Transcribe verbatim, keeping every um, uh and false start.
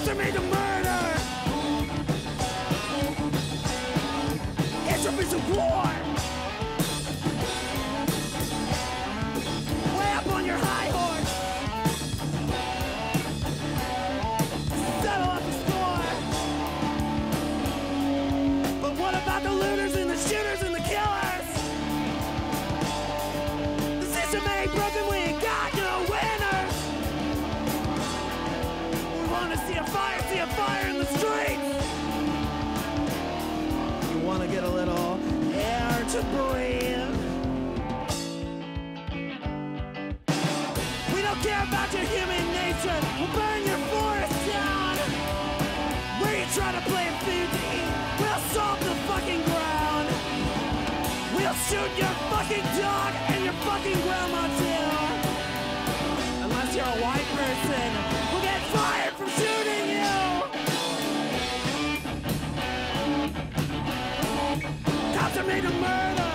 Cops are made to murder. Entropy's a war. Way up on your high horse. Settle up the score. But what about the looters and the shooters and the killers? The system ain't broken, we ain't got no winners. We wanna see a fire, see a fire in the streets. You wanna get a little air to breathe. We don't care about your human nature. We'll burn your forest down. Where you try to plant food to eat, we'll salt the fucking ground. We'll shoot your fucking dog and your fucking grandma too. Unless you're a white person, we'll get fired from shooting you. Cops are made to murder.